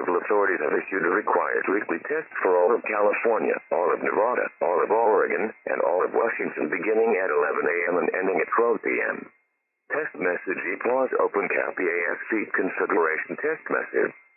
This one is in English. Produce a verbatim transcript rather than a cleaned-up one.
civil authorities have issued a required weekly test for all of California, all of Nevada, all of Oregon, and all of Washington beginning at eleven a m and ending at twelve p m Test message E P A W S Open Cap E A S Feed Configuration Test Message.